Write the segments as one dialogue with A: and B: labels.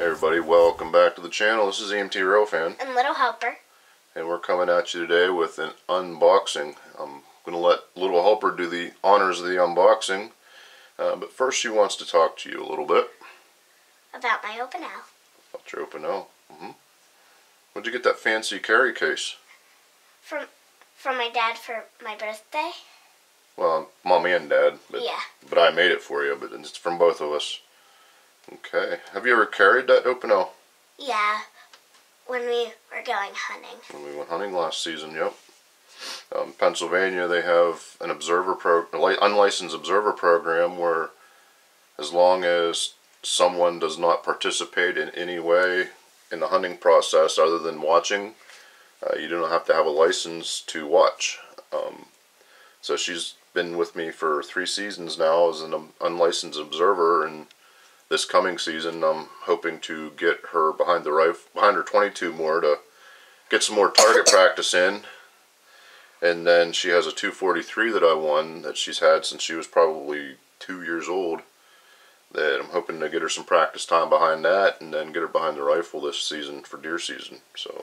A: Everybody, welcome back to the channel. This is EMT Rofan.
B: And Little Helper.
A: And we're coming at you today with an unboxing. I'm going to let Little Helper do the honors of the unboxing. But first she wants to talk to you a little bit.
B: About my Opinel.
A: About your Opinel. Where'd you get that fancy carry case?
B: From my dad for my birthday.
A: Well, Mommy and Dad. But I made it for you, but it's from both of us. Okay. Have you ever carried that Opinel?
B: Yeah. When we were going hunting.
A: When we went hunting last season, yep. Pennsylvania, they have an unlicensed observer program where as long as someone does not participate in any way in the hunting process other than watching, you don't have to have a license to watch. So she's been with me for 3 seasons now as an unlicensed observer, and this coming season I'm hoping to get her behind her 22 more to get some more target practice in. And then she has a 243 that I won that she's had since she was probably 2 years old, that I'm hoping to get her some practice time behind that and then get her behind the rifle this season for deer season. So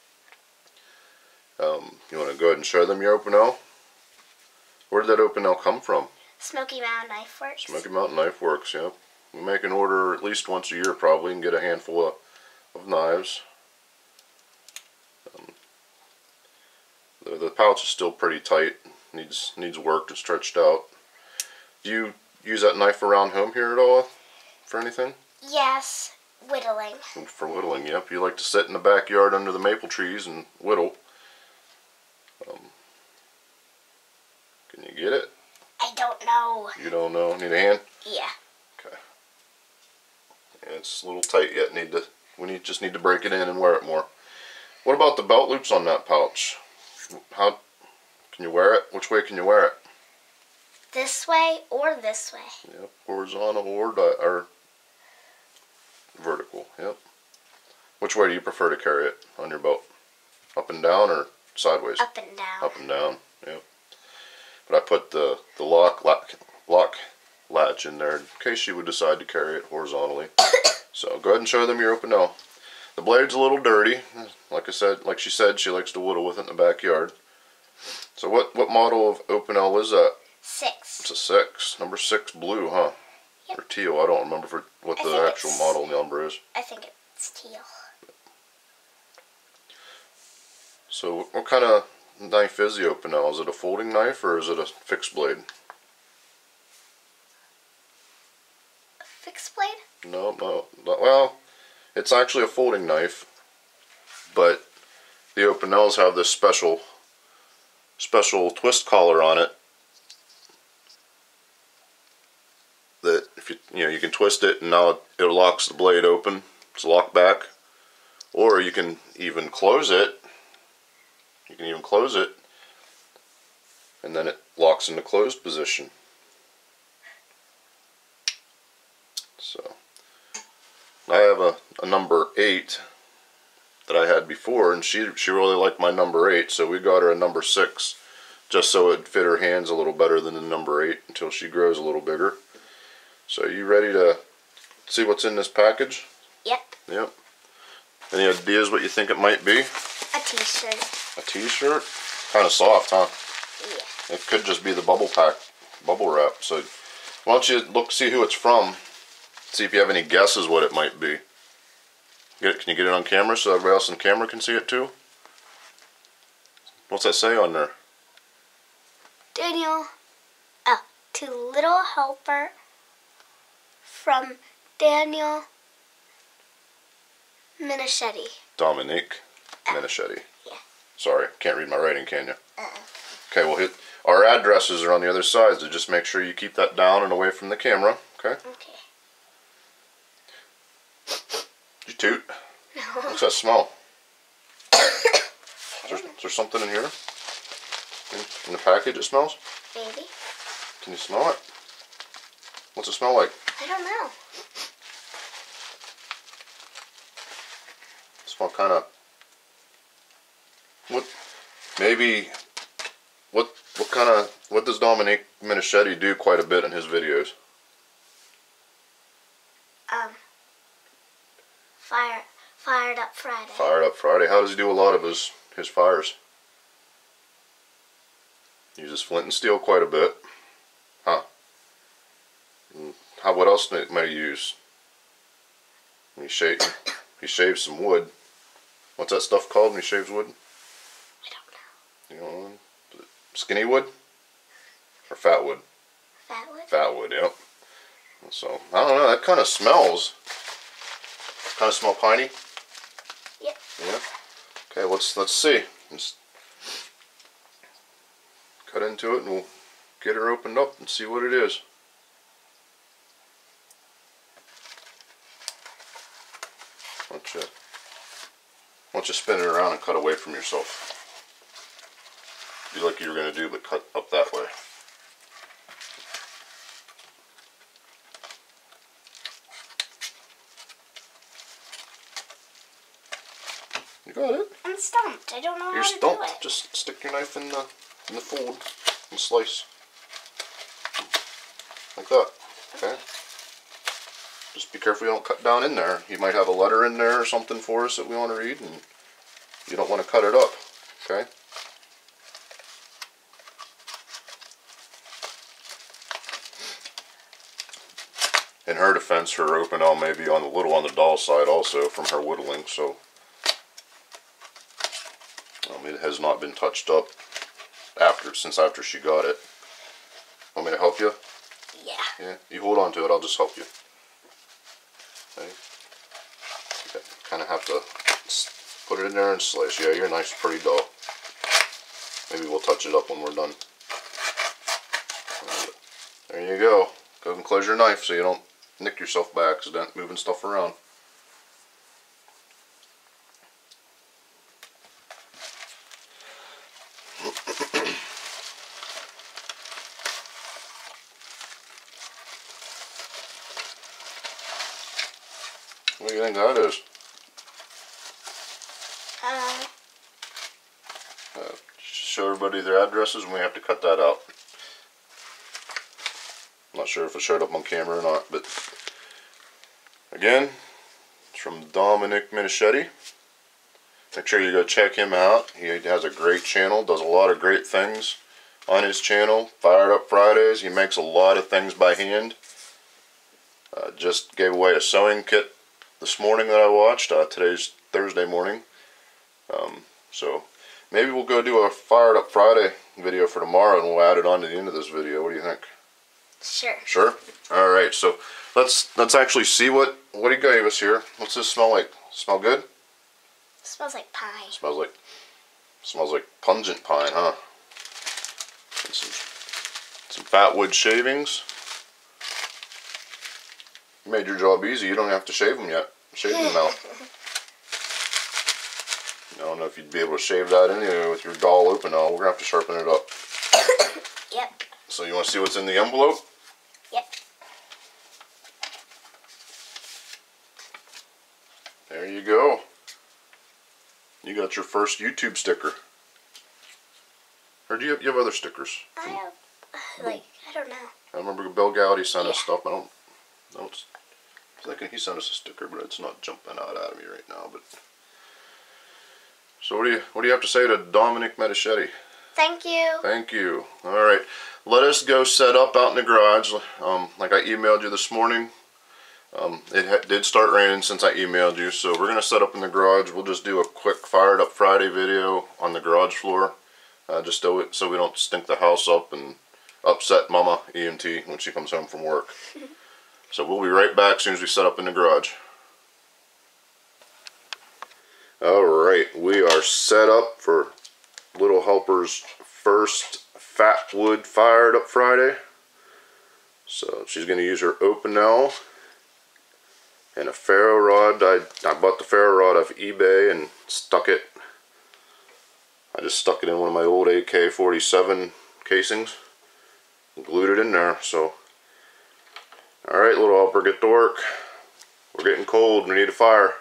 A: you want to go ahead and show them your Opinel? Where did that Opinel come from?
B: Smoky Mountain Knife Works.
A: Smoky Mountain Knife Works, yep. We make an order at least once a year probably and get a handful of knives. The pouch is still pretty tight. Needs worked and stretched out. Do you use that knife around home here at all for anything?
B: Yes, whittling.
A: For whittling, yep. You like to sit in the backyard under the maple trees and whittle. Can you get it?
B: I don't know.
A: You don't know? Need a hand?
B: Yeah.
A: Okay. Yeah, it's a little tight yet. We just need to break it in and wear it more. What about the belt loops on that pouch? How can you wear it? Which way can you wear it?
B: This way or this way.
A: Yep, horizontal or vertical. Yep. Which way do you prefer to carry it on your belt? Up and down or sideways?
B: Up and down.
A: Up and down. Yep. But I put the lock latch in there in case you would decide to carry it horizontally. So go ahead and show them your Opinel. The blade's a little dirty. Like she said, she likes to whittle with it in the backyard. So what model of Opinel is that?
B: 6.
A: It's a 6. Number 6 blue, huh?
B: Yep.
A: Or teal. I don't remember what the actual model number is.
B: I think it's teal.
A: So what kind of knife is the Opinel? Is it a folding knife or is it a fixed blade?
B: A fixed blade?
A: No. Well, it's actually a folding knife, but the Opinels have this special twist collar on it that if you can twist it and now it locks the blade open. It's locked back, or you can even close it. You can even close it, and then it locks into closed position. So I have a number 8 that I had before, and she really liked my number 8, so we got her a number 6 just so it would fit her hands a little better than the number 8 until she grows a little bigger. So you ready to see what's in this package?
B: Yep.
A: Yep. Any ideas what you think it might be?
B: A t-shirt.
A: A t-shirt? Kind of soft, huh?
B: Yeah.
A: It could just be the bubble wrap. So why don't you see who it's from? See if you have any guesses what it might be. Can you get it on camera so everybody else on camera can see it too? What's that say on there?
B: Daniel. Oh, to Little Helper from Daniel Minichetti.
A: Dominique Minichetti.
B: Yeah.
A: Sorry, can't read my writing, can you? Okay, well, our addresses are on the other side, so just make sure you keep that down and away from the camera, okay?
B: Okay.
A: You toot.
B: No.
A: What's that smell? Is there something in here? In the package it smells?
B: Maybe.
A: Can you smell it? What's it smell like?
B: I don't know.
A: Smell kind of... What does Dominique Minichetti do quite a bit in his videos?
B: Fired Up Friday.
A: Fired Up Friday. How does he do a lot of his fires? Uses flint and steel quite a bit. Huh. What else might he use? He shaves some wood. What's that stuff called when he shaves wood?
B: I don't know.
A: You know, skinny wood? Or fat wood?
B: Fat wood?
A: Fat wood, yep. So, I don't know, that kind of smells. Kind of smell piney?
B: Yep.
A: Yeah. Okay, let's see. Let's cut into it and we'll get her opened up and see what it is. Why don't you spin it around and cut away from yourself. Do like you were going to do, but cut up that way. You got it.
B: I'm stumped. I don't know
A: You're
B: how to
A: stumped.
B: do it.
A: Just stick your knife in the fold and slice. Like that. Okay. Just be careful you don't cut down in there. You might have a letter in there or something for us that we want to read, and you don't want to cut it up. Okay. In her defense, her Opinel may be on a little on the dull side also from her whittling, so it has not been touched up since after she got it. Want me to help you?
B: Yeah.
A: Yeah. You hold on to it. I'll just help you. Okay. Kind of have to put it in there and slice. Yeah, you're nice, pretty dull. Maybe we'll touch it up when we're done. There you go. Go ahead and close your knife so you don't nick yourself by accident moving stuff around. What do you think that is? Show everybody their addresses and we have to cut that out. I'm not sure if it showed up on camera or not, but again, it's from Dominic Minichetti. Make sure you go check him out. He has a great channel, does a lot of great things on his channel. Fired Up Fridays. He makes a lot of things by hand. Just gave away a sewing kit this morning that I watched. Today's Thursday morning. So maybe we'll go do a Fired Up Friday video for tomorrow and we'll add it on to the end of this video. What do you think?
B: Sure.
A: Sure? Alright, so let's actually see what he gave us here. What's this smell like? Smell good?
B: It smells like pine.
A: Smells like pungent pine, huh? And some fat wood shavings. You made your job easy. You don't have to shave them yet. Shave them out. I don't know if you'd be able to shave that anyway with your dull Opinel. We're going to have to sharpen it up.
B: Yep.
A: So you want to see what's in the envelope?
B: Yep.
A: There you go. You got your first YouTube sticker. Or do you have other stickers?
B: I have, I don't know.
A: I remember Bill Gowdy sent us stuff. I was thinking he sent us a sticker, but it's not jumping out at me right now. But so what do you have to say to Dominic Minichetti?
B: Thank you.
A: Thank you. All right, let us go set up out in the garage. Like I emailed you this morning. It did start raining since I emailed you, so we're gonna set up in the garage. We'll just do a quick Fired Up Friday video on the garage floor, just so we don't stink the house up and upset Mama EMT when she comes home from work. So we'll be right back as soon as we set up in the garage. Alright, we are set up for Little Helper's first Fat Wood Fired Up Friday. So she's going to use her Opinel and a ferro rod. I bought the ferro rod off eBay and stuck it. I just stuck it in one of my old AK-47 casings and glued it in there. So, alright, Little Helper, get to work. We're getting cold. We need a fire.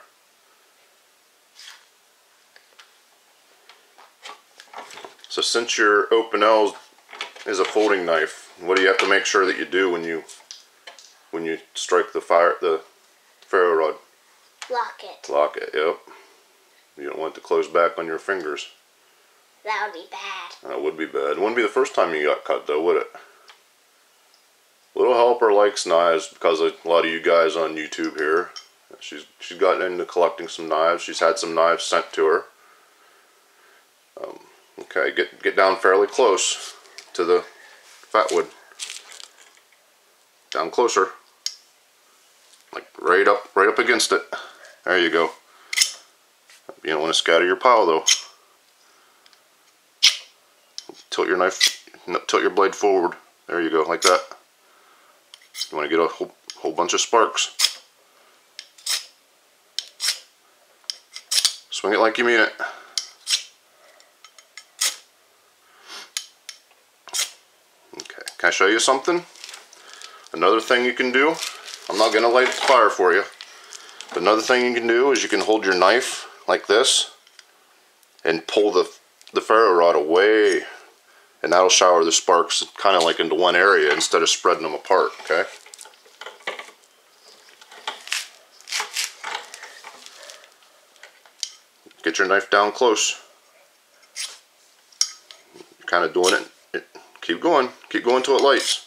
A: So since your Opinel is a folding knife, what do you have to make sure that you do when you strike the ferro rod?
B: Lock it.
A: Lock it, yep. You don't want it to close back on your fingers.
B: That would be bad.
A: That would be bad. It wouldn't be the first time you got cut though, would it? Little Helper likes knives because of a lot of you guys on YouTube here. She's gotten into collecting some knives. She's had some knives sent to her. Okay, get down fairly close to the fatwood. Down closer. Like right up against it. There you go. You don't want to scatter your pile though. Tilt your knife, tilt your blade forward. There you go, like that. You want to get a whole bunch of sparks. Swing it like you mean it. Okay, can I show you something? Another thing you can do, I'm not going to light the fire for you, but another thing you can do is you can hold your knife like this and pull the ferro rod away, and that'll shower the sparks kind of like into one area instead of spreading them apart, okay? Get your knife down close. You're kind of doing it. Keep going till it lights.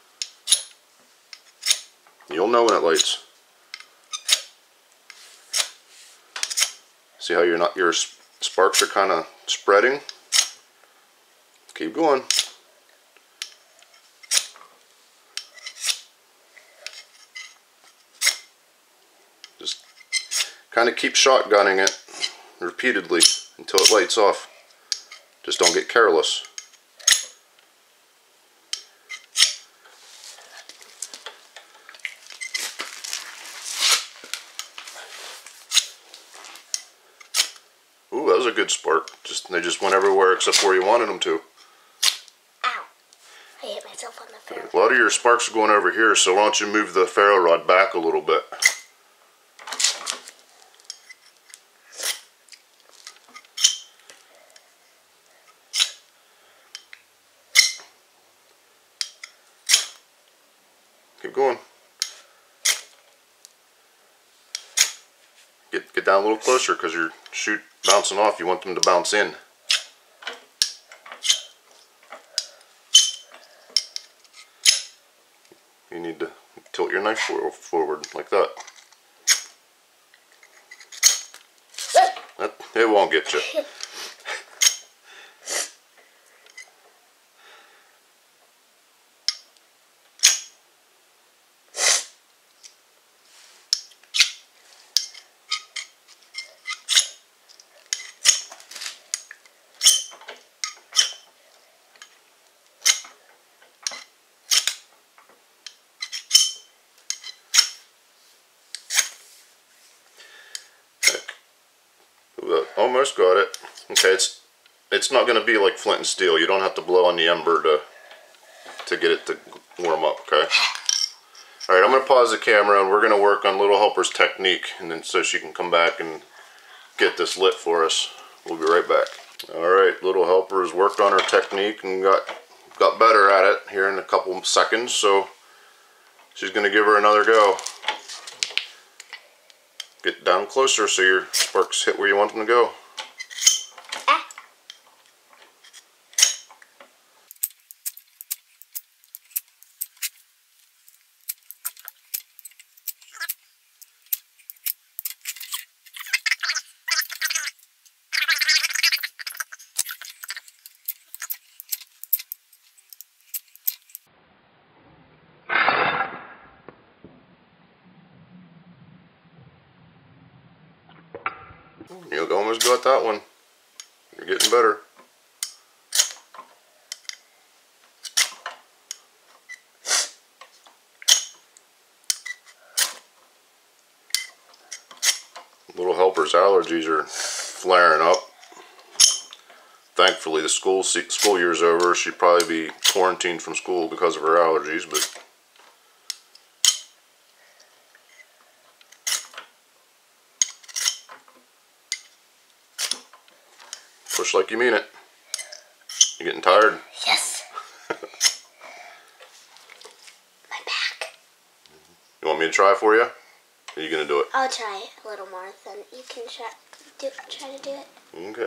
A: You'll know when it lights. See how your sparks are kind of spreading? Keep going. Just kind of keep shotgunning it repeatedly until it lights off. Just don't get careless. Ooh, that was a good spark. They just went everywhere except where you wanted them to.
B: Ow. I hit myself on the ferro.
A: A lot of your sparks are going over here, so why don't you move the ferro rod back a little bit. Keep going. Get down a little closer because you're bouncing off. You want them to bounce in. You need to tilt your knife forward like that. It won't get you. Almost got it. Okay, it's not going to be like flint and steel. You don't have to blow on the ember to get it to warm up, okay? Alright, I'm going to pause the camera and we're going to work on Little Helper's technique, and then so she can come back and get this lit for us. We'll be right back. Alright, Little Helper has worked on her technique and got better at it here in a couple of seconds, so she's going to give her another go. Get down closer so your sparks hit where you want them to go. You almost got that one. You're getting better. Little Helper's allergies are flaring up. Thankfully, the school year's over. She'd probably be quarantined from school because of her allergies, but push like you mean it. You getting tired?
B: Yes. My back.
A: You want me to try for you? Are you gonna do it?
B: I'll try a little more, then you can try to do it.
A: Okay.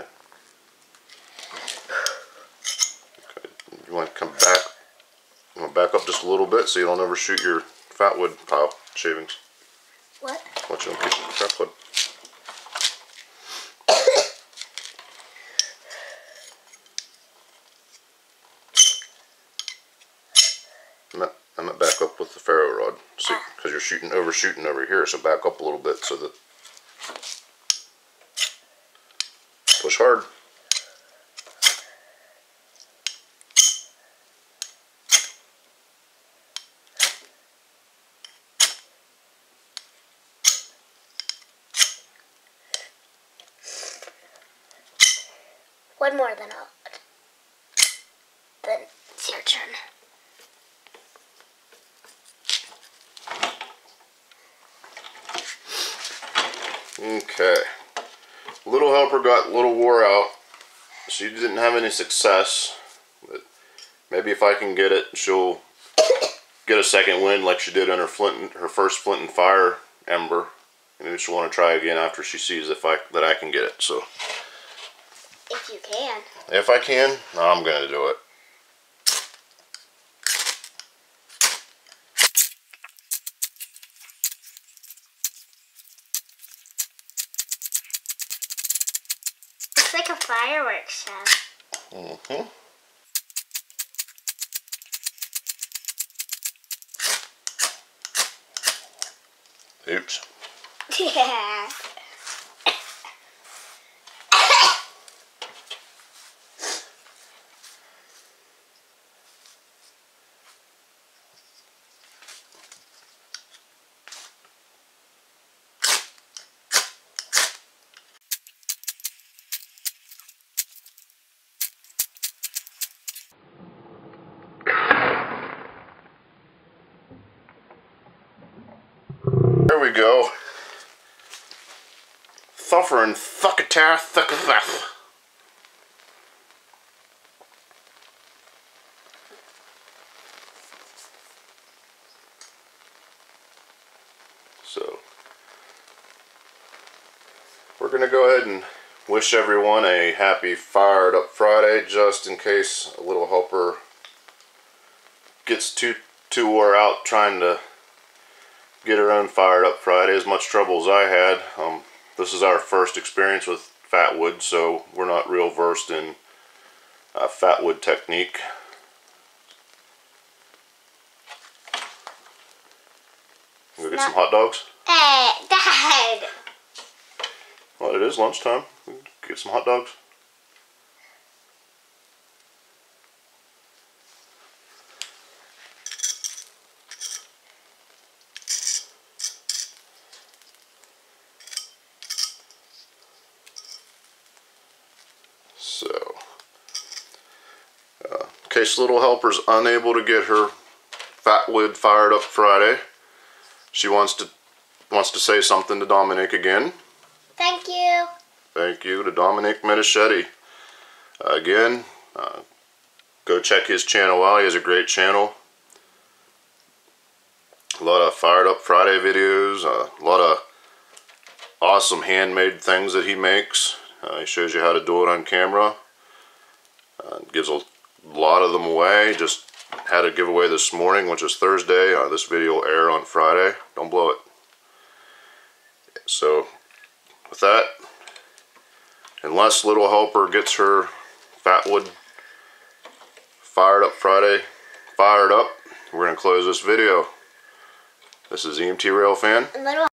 A: You want to come back? You want to back up just a little bit so you don't overshoot your fat wood pile shavings.
B: What?
A: Watch out, fat wood. I'm gonna back up with the ferro rod, because you're overshooting over here. So back up a little bit so that push hard.
B: One more, then it's your turn.
A: Okay. Little Helper got a little wore out. She didn't have any success, but maybe if I can get it, she'll get a second wind like she did on her first Flint and Fire ember. Maybe she'll want to try again after she sees that I can get it. So
B: if you can.
A: If I can, I'm gonna do it.
B: Looks like a fireworks show.
A: Mm-hmm. Oops.
B: Yeah.
A: There we go. Thuffer and thuckatar thuckathuff. So, we're going to go ahead and wish everyone a happy Fired Up Friday, just in case a Little Helper gets too wore out trying to get her own Fired Up Friday. As much trouble as I had. This is our first experience with fat wood, so we're not real versed in fat wood technique. Go get some hot dogs?
B: Hey, Dad!
A: Well, it is lunchtime. Get some hot dogs. So, in case Little Helper's unable to get her fat wood Fired Up Friday, she wants to say something to Dominic again.
B: Thank you.
A: Thank you to Dominic Metachetti. Again, go check his channel out. He has a great channel. A lot of Fired Up Friday videos. A lot of awesome handmade things that he makes. He shows you how to do it on camera. Gives a lot of them away. Just had a giveaway this morning, which is Thursday. This video will air on Friday. Don't blow it. So, with that, unless Little Helper gets her fat wood Fired Up Friday fired up, we're going to close this video. This is EMT Rail Fan.
B: Little